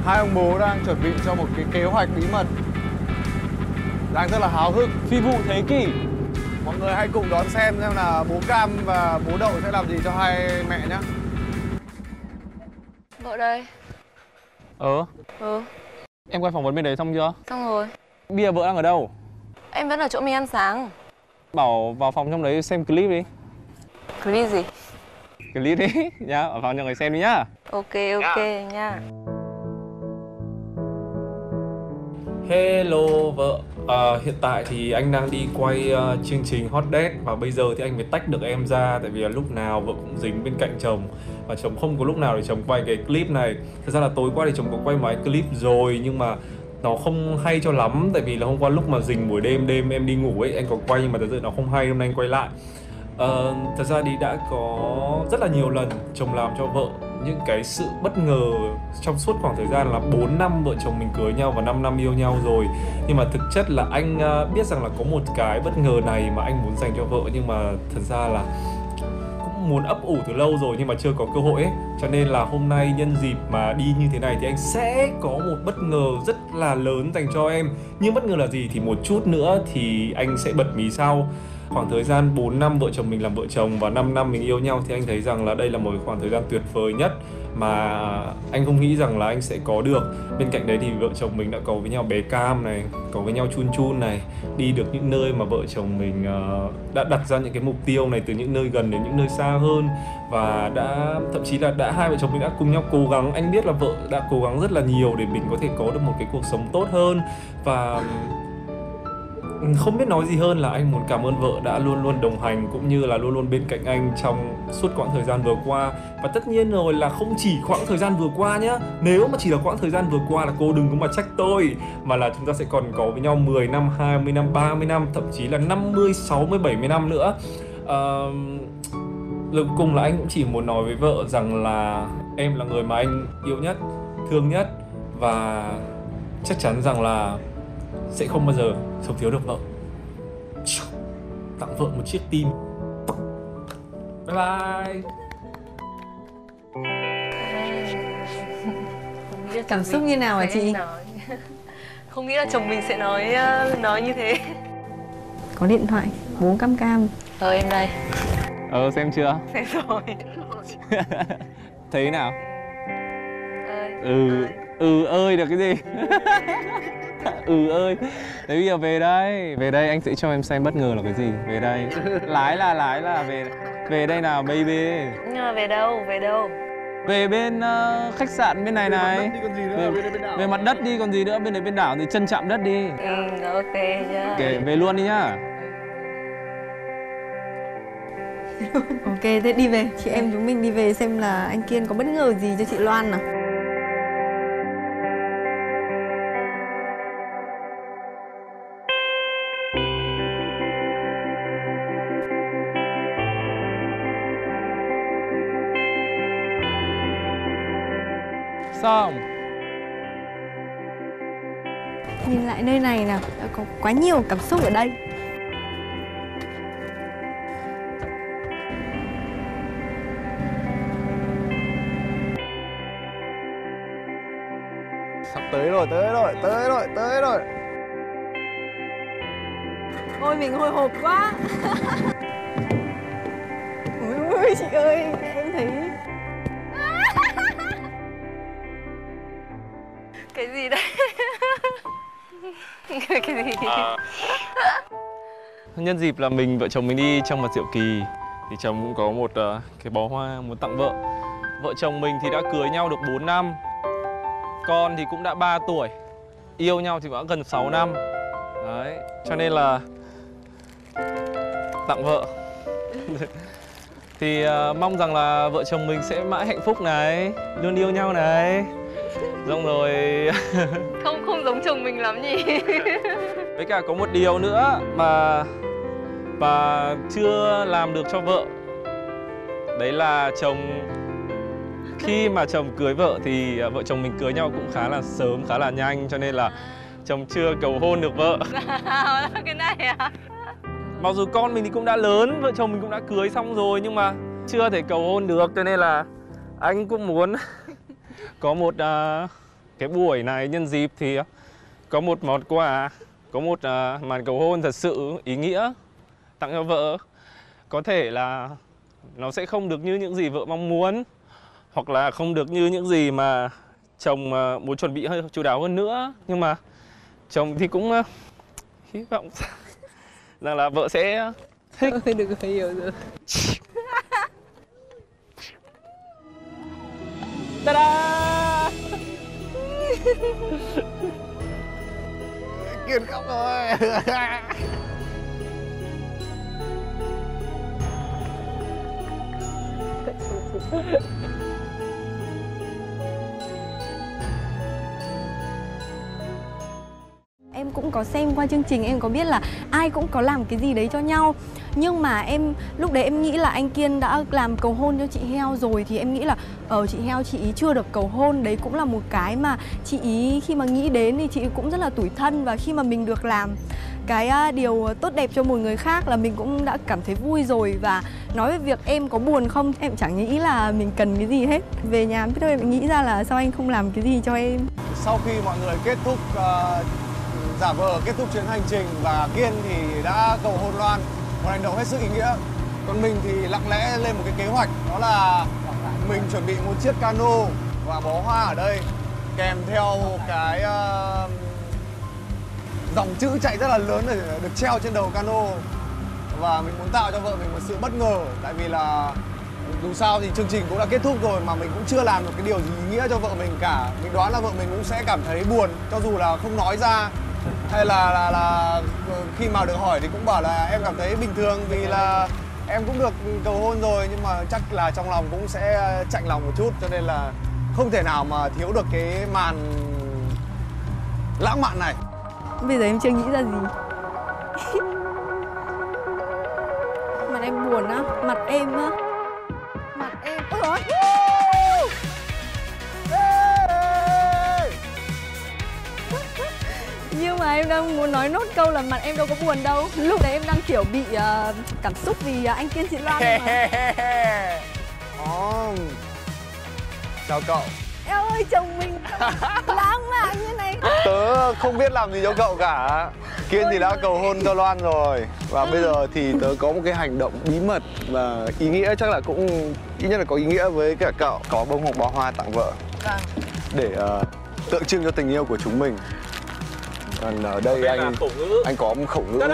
Hai ông bố đang chuẩn bị cho một cái kế hoạch bí mật. Đang rất là háo hức. Phi vụ thế kỷ. Mọi người hãy cùng đón xem là bố Cam và bố Đậu sẽ làm gì cho hai mẹ nhé. Vợ đây. Em quay phỏng vấn bên đấy xong chưa? Xong rồi. Bây giờ vợ đang ở đâu? Em vẫn ở chỗ mình ăn sáng. Bảo vào phòng trong đấy xem clip đi. Clip gì? Clip đi nhá, ở phòng cho người xem đi nhá. Ok nha. Hello vợ. Hiện tại thì anh đang đi quay chương trình Hot Date và bây giờ thì anh mới tách được em ra, tại vì là lúc nào vợ cũng dính bên cạnh chồng và chồng không có lúc nào để chồng quay cái clip này. Thật ra là tối qua thì chồng có quay một cái clip rồi nhưng mà nó không hay cho lắm, tại vì là hôm qua lúc mà rình buổi đêm em đi ngủ ấy anh có quay nhưng mà thật sự nó không hay, hôm nay anh quay lại. Thật ra thì đã có rất là nhiều lần chồng làm cho vợ những cái sự bất ngờ trong suốt khoảng thời gian là 4 năm vợ chồng mình cưới nhau và 5 năm yêu nhau rồi. Nhưng mà thực chất là anh biết rằng là có một cái bất ngờ này mà anh muốn dành cho vợ, nhưng mà thật ra là cũng muốn ấp ủ từ lâu rồi nhưng mà chưa có cơ hội ấy. Cho nên là hôm nay nhân dịp mà đi như thế này thì anh sẽ có một bất ngờ rất là lớn dành cho em. Nhưng bất ngờ là gì thì một chút nữa thì anh sẽ bật mí sau. Khoảng thời gian 4 năm vợ chồng mình làm vợ chồng và 5 năm mình yêu nhau thì anh thấy rằng là đây là một khoảng thời gian tuyệt vời nhất mà anh không nghĩ rằng là anh sẽ có được. Bên cạnh đấy thì vợ chồng mình đã có với nhau bé Cam này, có với nhau chun chun này, đi được những nơi mà vợ chồng mình đã đặt ra những cái mục tiêu này, từ những nơi gần đến những nơi xa hơn, và thậm chí là hai vợ chồng mình đã cùng nhau cố gắng. Anh biết là vợ đã cố gắng rất là nhiều để mình có thể có được một cái cuộc sống tốt hơn, và không biết nói gì hơn là anh muốn cảm ơn vợ đã luôn luôn đồng hành cũng như là luôn luôn bên cạnh anh trong suốt quãng thời gian vừa qua. Và tất nhiên rồi là không chỉ quãng thời gian vừa qua nhá. Nếu mà chỉ là quãng thời gian vừa qua là cô đừng có mà trách tôi, mà là chúng ta sẽ còn có với nhau 10 năm, 20 năm, 30 năm, thậm chí là 50, 60, 70 năm nữa. Lời cuối cùng là anh cũng chỉ muốn nói với vợ rằng là em là người mà anh yêu nhất, thương nhất, và chắc chắn rằng là sẽ không bao giờ sống thiếu được vợ. Tặng vợ một chiếc tim. Bye bye. Cảm xúc như nào hả chị? Không nghĩ là chồng mình sẽ nói như thế. Có điện thoại, bố Cam Cam. Em đây. Xem chưa? Xem rồi. Thấy thế nào? Ơi. Được cái gì? Ơi. Thế bây giờ về đây anh sẽ cho em xem bất ngờ là cái gì. Về đây. Lái là về đây nào baby. Nhưng mà về đâu? Về bên khách sạn bên này này. Về mặt đất đi còn gì nữa, bên đấy bên đảo thì chân chạm đất đi. Ok nhá. Ok, về luôn đi nhá. Ok, thế đi về. Chị em chúng mình đi về xem là anh Kiên có bất ngờ gì cho chị Loan nào. Xong. Nhìn lại nơi này nào, đã có quá nhiều cảm xúc ở đây. Sắp tới rồi. Ôi mình hồi hộp quá. Ôi chị ơi, em thấy Cái gì đấy? Cái gì? Nhân dịp là vợ chồng mình đi trong một diệu kỳ thì chồng cũng có một cái bó hoa muốn tặng vợ. Vợ chồng mình thì đã cưới nhau được 4 năm. Con thì cũng đã 3 tuổi. Yêu nhau thì đã gần 6 năm. Đấy, cho nên là tặng vợ. Thì mong rằng là vợ chồng mình sẽ mãi hạnh phúc này, luôn yêu nhau này. Xong rồi Không giống chồng mình lắm nhỉ. với cả có một điều nữa mà chưa làm được cho vợ. Đấy là khi mà chồng cưới vợ thì vợ chồng mình cưới nhau cũng khá là sớm, khá là nhanh, cho nên là chồng chưa cầu hôn được vợ. Cái này à? Mặc dù con mình thì cũng đã lớn, vợ chồng mình cũng đã cưới xong rồi nhưng mà chưa thể cầu hôn được, cho nên là anh cũng muốn có một cái buổi này nhân dịp thì có một món quà, có một màn cầu hôn thật sự ý nghĩa tặng cho vợ. Có thể là nó sẽ không được như những gì vợ mong muốn, hoặc là không được như những gì mà chồng muốn chuẩn bị hơi chu đáo hơn nữa. Nhưng mà chồng thì cũng hy vọng rằng là vợ sẽ thích. Ôi, đừng có hiểu rồi. Ta-da! Kiên khóc rồi. Em cũng có xem qua chương trình, em có biết là ai cũng có làm cái gì đấy cho nhau. Nhưng mà lúc đấy em nghĩ là anh Kiên đã làm cầu hôn cho chị Heo rồi, thì em nghĩ là chị Heo chị ý chưa được cầu hôn. Đấy cũng là một cái mà chị ý khi mà nghĩ đến thì chị ý cũng rất là tủi thân. Và khi mà mình được làm cái điều tốt đẹp cho một người khác là mình cũng đã cảm thấy vui rồi. Và nói về việc em có buồn không, em chẳng nghĩ là mình cần cái gì hết. Về nhà biết đâu em nghĩ ra là sao anh không làm cái gì cho em. Sau khi mọi người kết thúc giả vờ kết thúc chuyến hành trình và Kiên thì đã cầu hôn Loan, một hành động hết sức ý nghĩa. Còn mình thì lặng lẽ lên một cái kế hoạch, đó là mình chuẩn bị một chiếc cano và bó hoa ở đây, kèm theo cái dòng chữ chạy rất là lớn để được treo trên đầu cano. Và mình muốn tạo cho vợ mình một sự bất ngờ, tại vì là dù sao thì chương trình cũng đã kết thúc rồi mà mình cũng chưa làm được cái điều gì ý nghĩa cho vợ mình cả. Mình đoán là vợ mình cũng sẽ cảm thấy buồn, cho dù là không nói ra, hay là khi mà được hỏi thì cũng bảo là em cảm thấy bình thường vì là em cũng được cầu hôn rồi, nhưng mà chắc là trong lòng cũng sẽ chạnh lòng một chút, cho nên là không thể nào mà thiếu được cái màn lãng mạn này. Bây giờ em chưa nghĩ ra gì. Mặt em buồn á, mặt em á. Mặt em. Ôi giời ơi. Nhưng mà em đang muốn nói nốt câu là mặt em đâu có buồn đâu. Lúc đấy em đang kiểu bị cảm xúc vì anh Kiên chị Loan mà. Chào cậu. Eo ơi, chồng mình lãng mạn như này. Tớ không biết làm gì cho cậu cả. Kiên thì đã cầu hôn cho Loan rồi. Và bây giờ thì tớ có một cái hành động bí mật và ý nghĩa, chắc là cũng ít nhất là có ý nghĩa với cả cậu. Có bông hồng bó hoa tặng vợ. Vâng. Để tượng trưng cho tình yêu của chúng mình. Còn ở đây anh có một khẩu ngữ.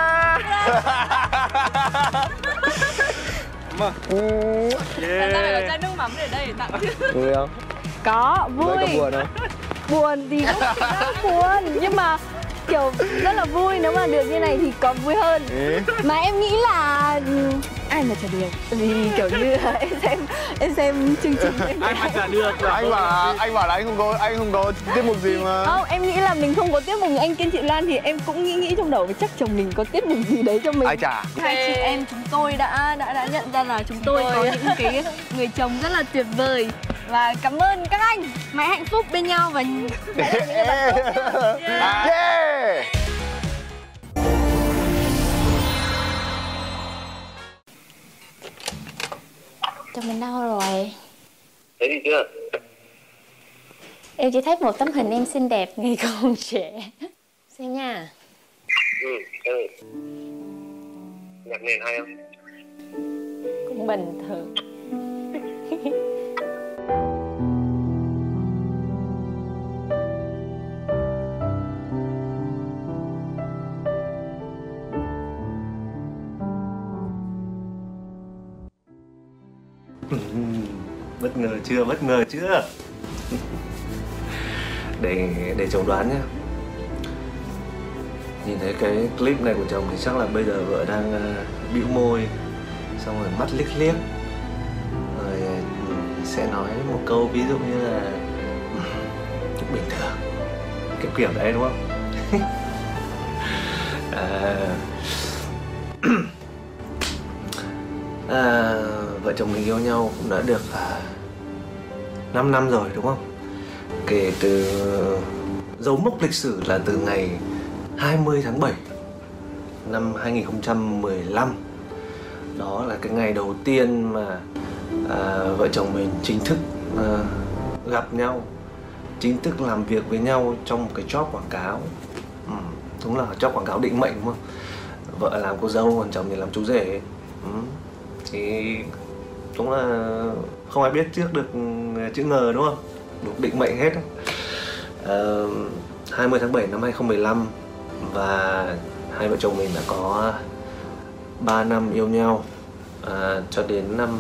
Làm sao phải có chai nước mắm để đây để tặng chứ? Vui không? Có, vui. Vậy có buồn không? Buồn thì cũng rất buồn, nhưng mà kiểu rất là vui. Nếu mà được như này thì còn vui hơn. Mà em nghĩ là ai mà chả được, vì kiểu như em xem chương trình Ai mà chả được. Anh bảo là anh không có tiết mục gì mà. Không, em nghĩ là mình không có tiết mục như anh Kiên chị Loan thì em cũng nghĩ trong đầu chắc chồng mình có tiết mục gì đấy cho mình. Ai chả. Hai chị em chúng tôi đã nhận ra là chúng tôi có những cái người chồng rất là tuyệt vời. Và cảm ơn các anh, mãi hạnh phúc bên nhau và sẽ là những người bạn tốt. Yeah. Chồng mình đâu rồi? Thấy gì chưa? Em chỉ thấy một tấm hình em xinh đẹp ngày còn trẻ. Xem nha. Ừ. Nhạc nền hay không? Cũng bình thường. Bất ngờ chưa? Bất ngờ chưa? Để chồng đoán nhé. Nhìn thấy cái clip này của chồng thì chắc là bây giờ vợ đang bĩu môi, xong rồi mắt liếc liếc, rồi sẽ nói một câu ví dụ như là cũng bình thường, kiểu đấy đúng không? Vợ chồng mình yêu nhau cũng đã được 5 năm rồi đúng không? Kể từ dấu mốc lịch sử là từ ngày 20 tháng 7 năm 2015. Đó là cái ngày đầu tiên mà vợ chồng mình chính thức gặp nhau chính thức làm việc với nhau trong một cái job quảng cáo. Đúng là job quảng cáo định mệnh đúng không? Vợ làm cô dâu còn chồng thì làm chú rể. Thì đúng là không ai biết trước được chữ ngờ đúng không? Đúng định mệnh hết. 20 tháng 7 năm 2015 và hai vợ chồng mình đã có 3 năm yêu nhau cho đến năm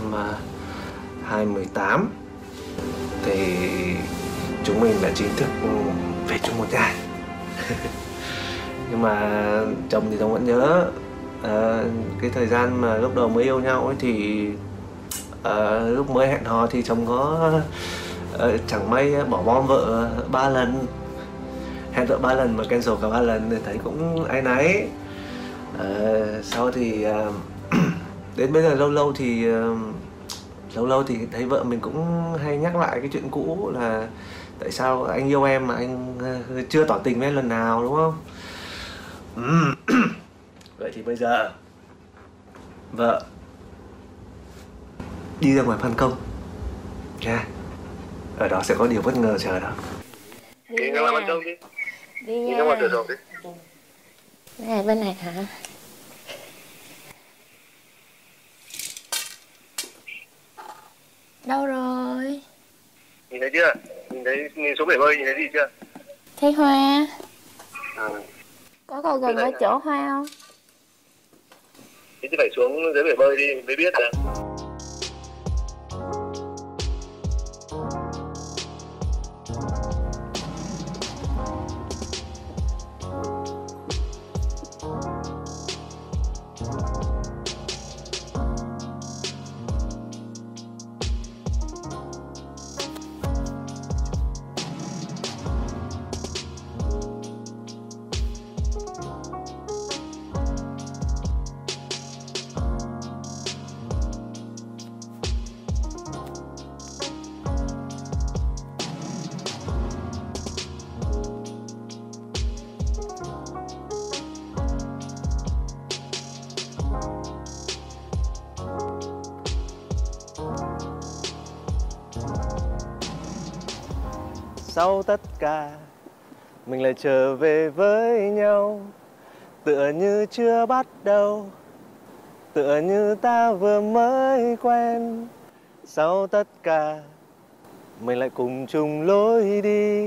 2018 thì chúng mình đã chính thức về chung một nhà. Nhưng mà chồng thì chồng vẫn nhớ cái thời gian mà lúc đầu mới yêu nhau ấy thì lúc mới hẹn hò thì chồng có chẳng may bỏ bom vợ 3 lần, hẹn vợ 3 lần mà cancel cả 3 lần thì thấy cũng áy náy. Sau thì đến bây giờ lâu lâu thì thấy vợ mình cũng hay nhắc lại cái chuyện cũ là tại sao anh yêu em mà anh chưa tỏ tình với em lần nào đúng không? Vậy thì bây giờ vợ đi ra ngoài ban công nha, ở đó sẽ có điều bất ngờ chờ đó. Đi ra ngoài ban công đi. Đi ra ngoài cửa sổ đi. Này bên này hả? Đâu rồi? Nhìn thấy chưa? Nhìn xuống bể bơi nhìn thấy gì chưa? Thấy hoa. Có cầu gần ở chỗ hoa không? Thế thì phải xuống dưới bể bơi đi mới biết được. Sau tất cả mình lại trở về với nhau, tựa như chưa bắt đầu, tựa như ta vừa mới quen. Sau tất cả mình lại cùng chung lối đi.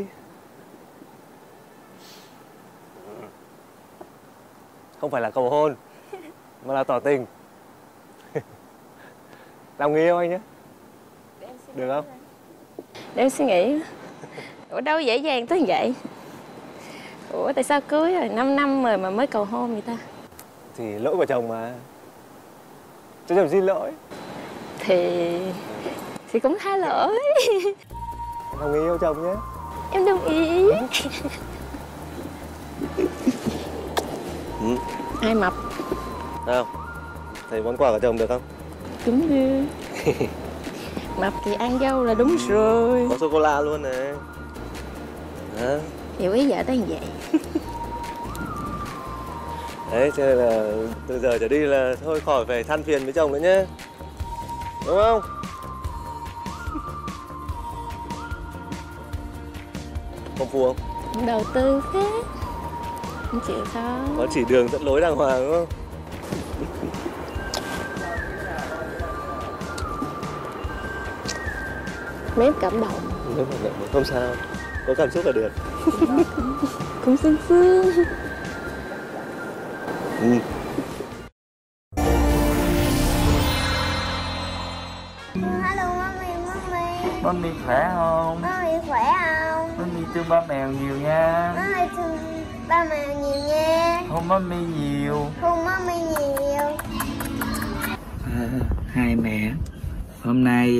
Không phải là cầu hôn mà là tỏ tình. Làm người yêu anh nhé. Được không? Để em suy nghĩ. Ủa đâu dễ dàng tới vậy? Ủa tại sao cưới rồi 5 năm rồi mà mới cầu hôn vậy ta? Thì lỗi của chồng mà. Cho chồng xin lỗi. Thì cũng tha lỗi. Làm người yêu chồng nhé. Em đồng ý. Ai mập? Nào, thấy món quà của chồng được không? Đúng rồi. Mập thì ăn dâu là đúng rồi. Có sô-cô-la luôn này. Hả? Hiểu ý vợ tới vậy. Đấy, cho nên là từ giờ trở đi là thôi khỏi phải than phiền với chồng nữa nhé. Đúng không? Không phù không? Đầu tư thế. Không chịu sao. Có chỉ đường dẫn lối đàng hoàng đúng không? Mấy em cảm động. Không sao, có cảm xúc là được. Cũng sương sương. Hello mommy. Mommy khỏe không? Mommy khỏe không? Mommy thương ba mèo nhiều nha. Mommy thương ba mèo nhiều nha. Hôn mommy nhiều. Hôn mommy nhiều. Hai mẹ. Hôm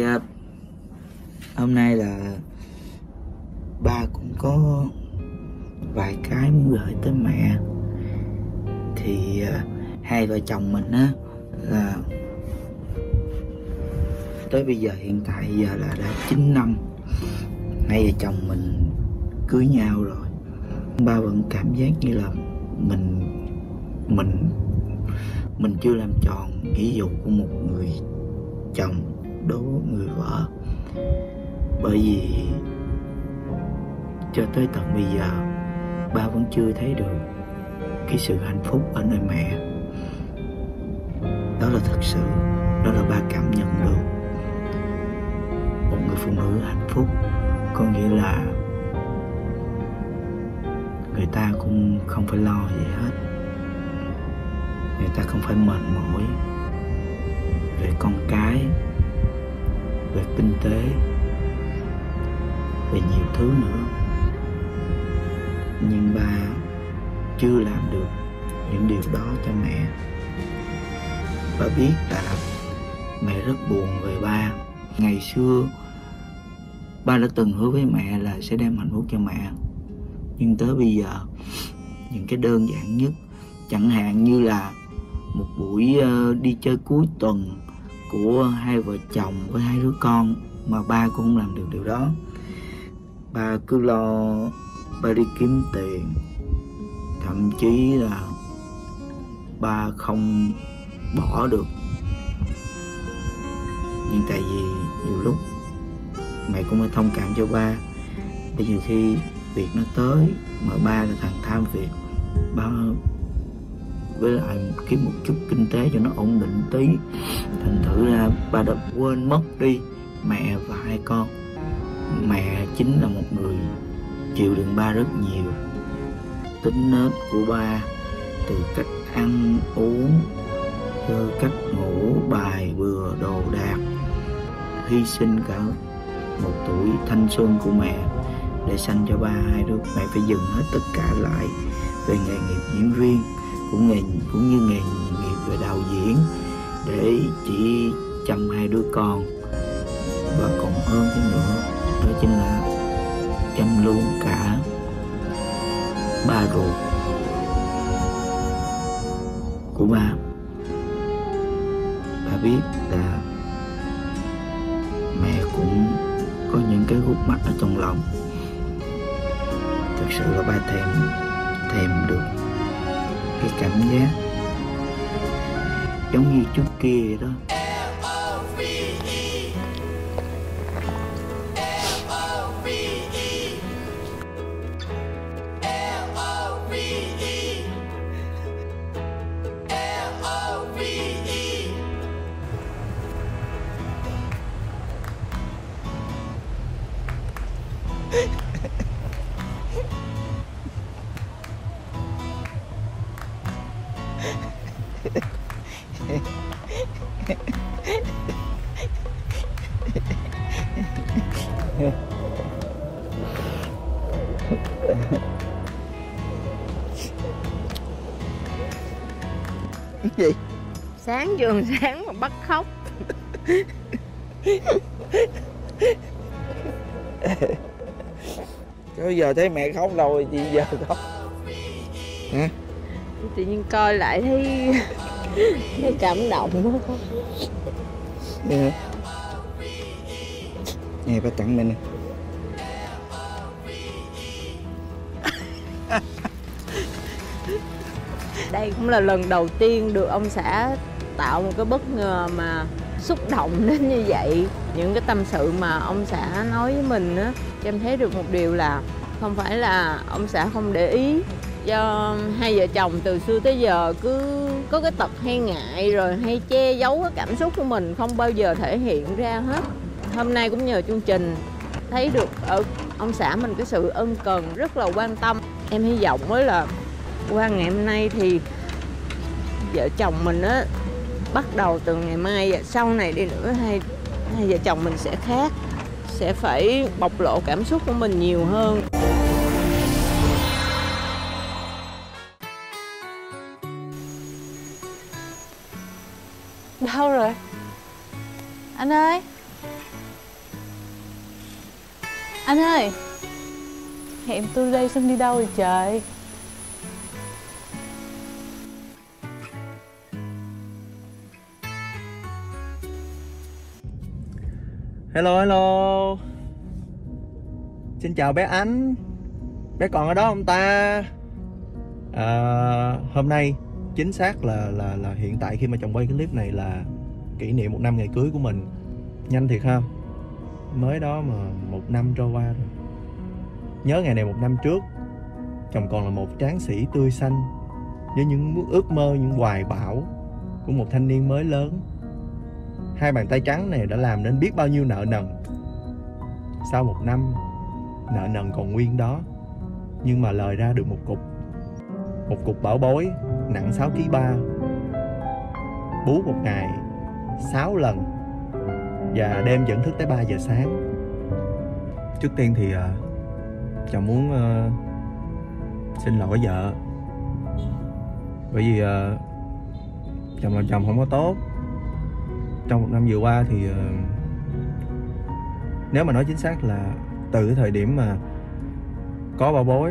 nay là ba cũng có vài cái muốn gửi tới mẹ. Thì hai vợ chồng mình á là tới bây giờ hiện tại giờ là đã 9 năm hai vợ chồng mình cưới nhau rồi. Ba vẫn cảm giác như là mình chưa làm tròn nghĩa vụ của một người chồng đối với người vợ. Bởi vì cho tới tận bây giờ ba vẫn chưa thấy được cái sự hạnh phúc ở nơi mẹ. Đó là thật sự, đó là ba cảm nhận được. Một người phụ nữ hạnh phúc có nghĩa là người ta cũng không phải lo gì hết, người ta không phải mệt mỏi về con cái, về kinh tế, về nhiều thứ nữa. Nhưng ba chưa làm được những điều đó cho mẹ. Ba biết là mẹ rất buồn về ba. Ngày xưa ba đã từng hứa với mẹ là sẽ đem hạnh phúc cho mẹ, nhưng tới bây giờ những cái đơn giản nhất, chẳng hạn như là một buổi đi chơi cuối tuần của hai vợ chồng với hai đứa con, mà ba cũng không làm được điều đó. Ba cứ lo ba đi kiếm tiền, thậm chí là ba không bỏ được. Nhưng tại vì nhiều lúc mẹ cũng phải thông cảm cho ba. Bây giờ khi việc nó tới mà ba là thằng tham việc, ba với lại kiếm một chút kinh tế cho nó ổn định tí, thành thử ra ba đã quên mất đi mẹ và hai con. Mẹ chính là một người chịu đựng ba rất nhiều. Tính nết của ba, từ cách ăn uống cho cách ngủ, bài bừa, đồ đạc, hy sinh cả một tuổi thanh xuân của mẹ để sanh cho ba hai đứa. Mẹ phải dừng hết tất cả lại về nghề nghiệp diễn viên cũng như nghề nghiệp về đạo diễn để chỉ chăm hai đứa con. Và còn hơn thế nữa, đó chính là chăm luôn cả ba ruột của ba. Ba biết là mẹ cũng có những cái khúc mắc ở trong lòng. Thực sự là ba thèm được cái cảm giác giống như trước kia vậy đó. Gì? Sáng giường sáng mà bắt khóc. Có giờ thấy mẹ khóc rồi thì giờ khóc hả? Tự nhiên coi lại thấy cảm động quá. Yeah. Nè ba tặng mình nè. Đây cũng là lần đầu tiên được ông xã tạo một cái bất ngờ mà xúc động đến như vậy. Những cái tâm sự mà ông xã nói với mình á, em thấy được một điều là không phải là ông xã không để ý, do hai vợ chồng từ xưa tới giờ cứ có cái tật hay ngại rồi hay che giấu cái cảm xúc của mình, không bao giờ thể hiện ra hết. Hôm nay cũng nhờ chương trình thấy được ở ông xã mình cái sự ân cần, rất là quan tâm. Em hy vọng mới là qua ngày hôm nay thì vợ chồng mình á, bắt đầu từ ngày mai sau này đi nữa hai vợ chồng mình sẽ khác, sẽ phải bộc lộ cảm xúc của mình nhiều hơn. Đâu rồi? Anh ơi! Anh ơi! Hẹn tôi đây xong đi đâu rồi trời? Hello, hello. Xin chào bé Ánh. Bé còn ở đó không ta? Hôm nay chính xác là hiện tại khi mà chồng quay cái clip này là kỷ niệm 1 năm ngày cưới của mình. Nhanh thiệt không? Mới đó mà 1 năm trôi qua rồi. Nhớ ngày này 1 năm trước, chồng còn là một tráng sĩ tươi xanh với những ước mơ, những hoài bão của một thanh niên mới lớn. Hai bàn tay trắng này đã làm nên biết bao nhiêu nợ nần. Sau 1 năm, nợ nần còn nguyên đó, nhưng mà lời ra được một cục bảo bối nặng 6,3 kg, bú một ngày 6 lần và đêm vẫn thức tới 3 giờ sáng. Trước tiên thì chồng muốn xin lỗi vợ, bởi vì chồng làm chồng không có tốt. Trong 1 năm vừa qua thì nếu mà nói chính xác là từ cái thời điểm mà có bảo bối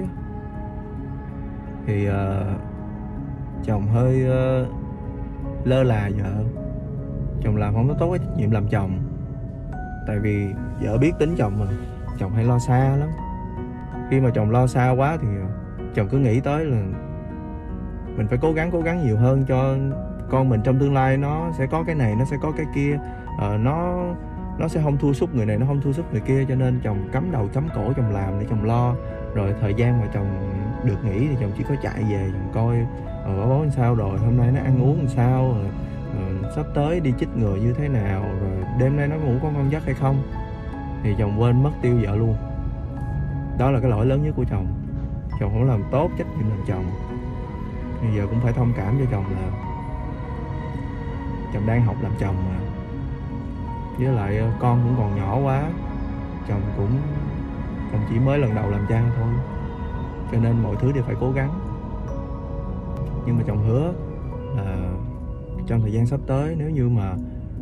thì chồng hơi lơ là vợ. Chồng làm không có tốt cái trách nhiệm làm chồng. Tại vì vợ biết tính chồng mà, chồng hay lo xa lắm. Khi mà chồng lo xa quá thì chồng cứ nghĩ tới là mình phải cố gắng nhiều hơn cho con mình trong tương lai. Nó sẽ có cái này, nó sẽ có cái kia, nó sẽ không thua sút người này, nó không thua sút người kia. Cho nên chồng cắm đầu cắm cổ chồng làm để chồng lo. Rồi thời gian mà chồng được nghỉ thì chồng chỉ có chạy về chồng coi bảo bối làm sao, rồi hôm nay nó ăn uống làm sao, rồi sắp tới đi chích ngừa như thế nào, rồi đêm nay nó ngủ có ngon giấc hay không. Thì chồng quên mất tiêu vợ luôn. Đó là cái lỗi lớn nhất của chồng. Chồng không làm tốt trách nhiệm làm chồng. Thì giờ cũng phải thông cảm cho chồng là chồng đang học làm chồng mà. Với lại con cũng còn nhỏ quá, chồng chỉ mới lần đầu làm cha thôi, cho nên mọi thứ đều phải cố gắng. Nhưng mà chồng hứa là trong thời gian sắp tới, nếu như mà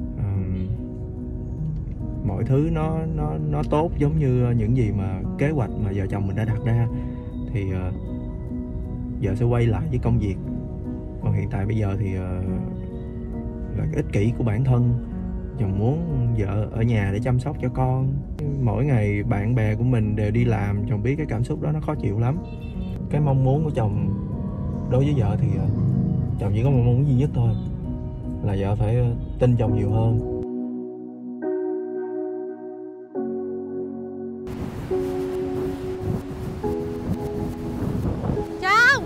mọi thứ nó tốt giống như những gì mà kế hoạch mà vợ chồng mình đã đặt ra, thì vợ sẽ quay lại với công việc. Còn hiện tại bây giờ thì là cái ích kỷ của bản thân. Chồng muốn vợ ở nhà để chăm sóc cho con. Mỗi ngày bạn bè của mình đều đi làm, chồng biết cái cảm xúc đó nó khó chịu lắm. Cái mong muốn của chồng đối với vợ thì chồng chỉ có một mong muốn duy nhất thôi, là vợ phải tin chồng nhiều hơn. Chồng!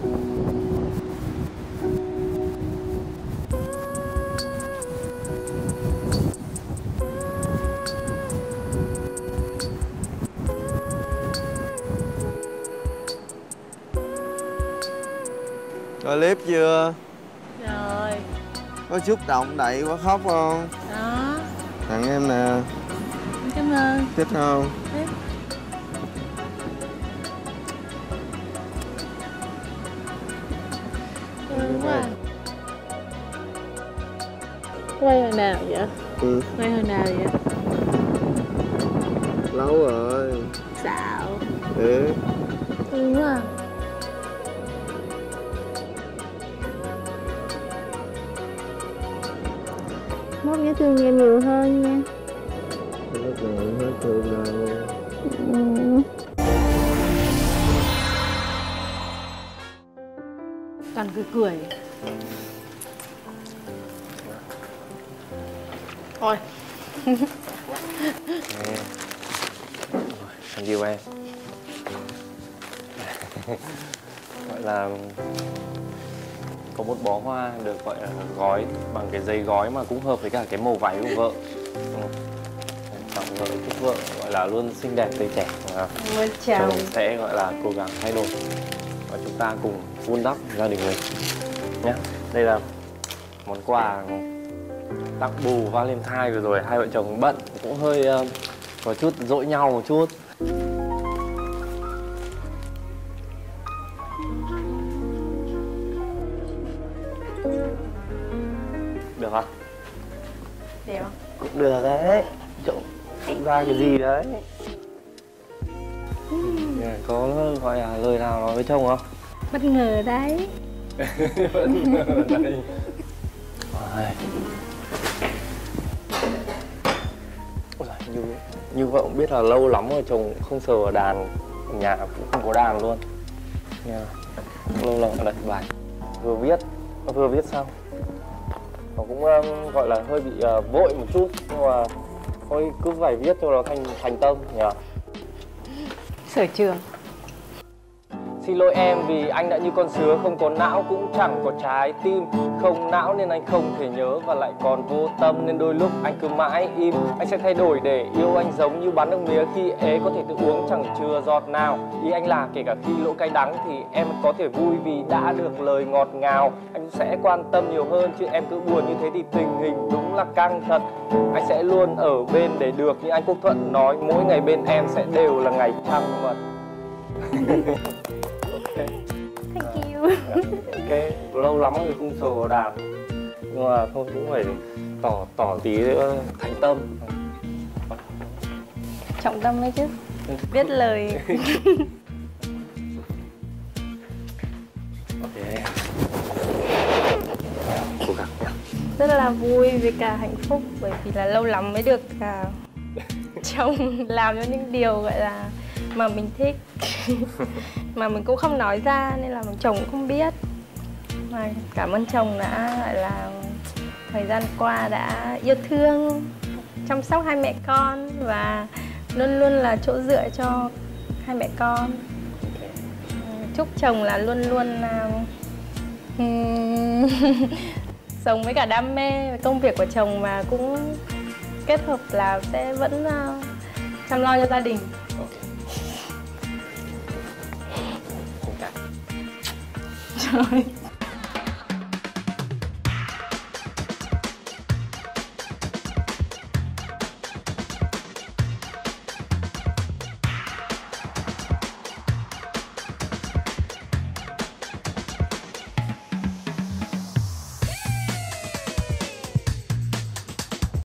Coi clip chưa? Rồi. Có xúc động đậy quá khóc không? Đó. Tặng em nè. Cảm ơn. Thích không? Thích. Quá. Quay hồi nào vậy? Quay hồi nào vậy? Lâu rồi. Xạo. Thương quá à. Mốt nhớ thương em nhiều hơn nha. Lúc nào cũng hết thương đâu. Toàn cười. Thôi. Anh yêu em. Gọi là có một bó hoa được gọi là gói bằng cái giấy gói mà cũng hợp với cả cái màu váy của vợ. Tặng vợ, chúc vợ gọi là luôn xinh đẹp tươi trẻ. Chồng sẽ gọi là cố gắng thay đổi và chúng ta cùng vun đắp gia đình mình nhé. Đây là món quà tặng bù Valentine vừa rồi, hai vợ chồng bận cũng hơi có chút dỗi nhau một chút. Được không? Đẹp không? Cũng được đấy. Trộm cũng ra cái gì đấy. Có gọi là lời nào nói với chồng không? Bất ngờ đấy. Bất ngờ đấy. Như vợ cũng biết là lâu lắm rồi chồng không sờ vào đàn, nhà cũng không có đàn luôn. Lâu lâu ở đây bài vừa viết xong. Nó cũng gọi là hơi bị vội một chút, nhưng mà thôi cứ phải viết cho nó thành tâm nhỉ. Sở trường. Xin lỗi em vì anh đã như con sứa, không có não cũng chẳng có trái tim. Không não nên anh không thể nhớ và lại còn vô tâm, nên đôi lúc anh cứ mãi im. Anh sẽ thay đổi để yêu anh giống như bán nước mía, khi ế có thể tự uống chẳng chừa giọt nào. Ý anh là kể cả khi lỗ cay đắng thì em có thể vui vì đã được lời ngọt ngào. Anh sẽ quan tâm nhiều hơn, chứ em cứ buồn như thế thì tình hình đúng là căng thật. Anh sẽ luôn ở bên để được như anh Quốc Thuận nói, mỗi ngày bên em sẽ đều là ngày trăng mật. Thank you. Ok, lâu lắm rồi không sờ đàn, nhưng mà thôi cũng phải tỏ tí thành tâm. Trọng tâm đấy chứ. Viết lời. Ok, cố gắng nhé. Rất là vui với cả hạnh phúc, bởi vì là lâu lắm mới được chồng làm cho những điều gọi là mà mình thích. Mà mình cũng không nói ra nên là chồng cũng không biết. Mà cảm ơn chồng đã gọi là thời gian qua đã yêu thương, chăm sóc hai mẹ con và luôn luôn là chỗ dựa cho hai mẹ con. Chúc chồng là luôn luôn sống với cả đam mê với công việc của chồng, và cũng kết hợp là sẽ vẫn chăm lo cho gia đình. Ok. Trời.